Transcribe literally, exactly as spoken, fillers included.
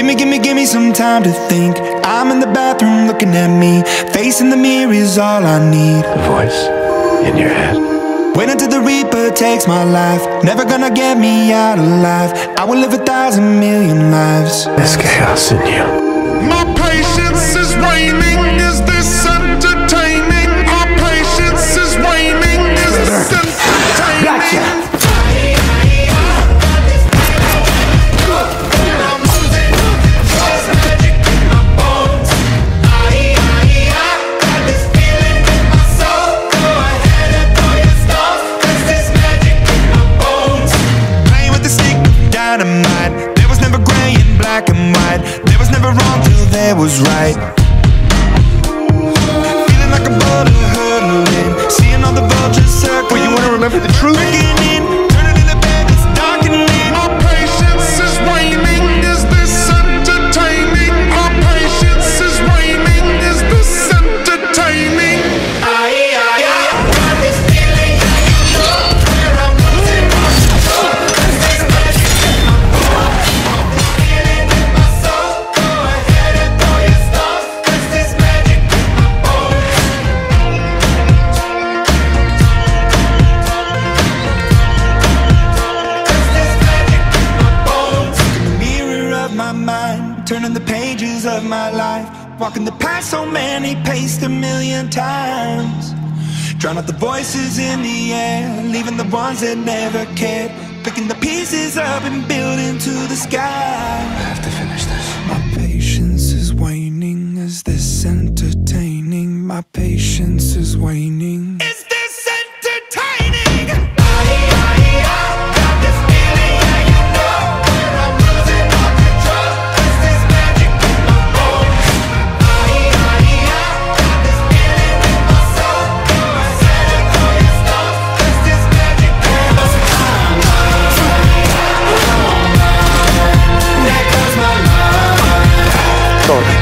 Gimme, gimme, gimme some time to think. I'm in the bathroom looking at me. Facing the mirror is all I need. A voice in your head. Wait until the Reaper takes my life. Never gonna get me out alive. I will live a thousand million lives. There's chaos in you. My patience is waning. Is this entertaining? My patience is waning. Is this entertaining? Gotcha! There was never gray and black and white. There was never wrong till there was right. Feeling like a boulder hurtling, seeing all the vultures circling. Well, you wanna remember the truth? Breaking in, turning in the bed that's darkening. My patience is waning. Is this entertaining? My patience is waning. Is this entertaining? I, I, I got this feeling that you know where I'm losing my control. Cause there's magic in my bones. This feeling in my soul. Go ahead and throw your stuff. Cause there's magic in my bones. Cause there's magic in my bones. In the mirror of my mind, turning the pages of my life. Walking the path so many paced a million times. Drown out the voices in the air, leaving the ones that never cared. Picking the pieces up and building to the sky. I have to finish this. My patience is waning. Is this entertaining? My patience is waning. Is this entertaining? I, I, I got this feeling, yeah, you know where I'm losing all control. Cause there's magic in my bones. I, I, I got this feeling in my soul. Go ahead and throw your stuff. Cause there's magic in my soul. There goes my love. Go.